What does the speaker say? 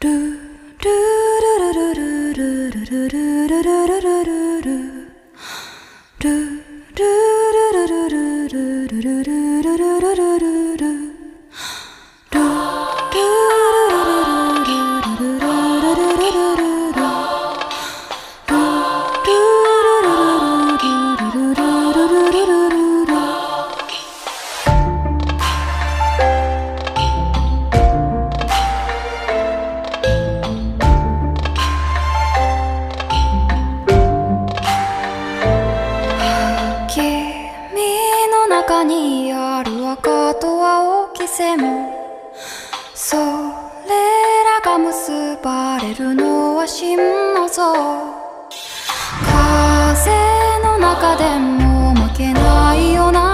中にある赤と青き線、それらが結ばれるのは真の像。風の中でも負けないような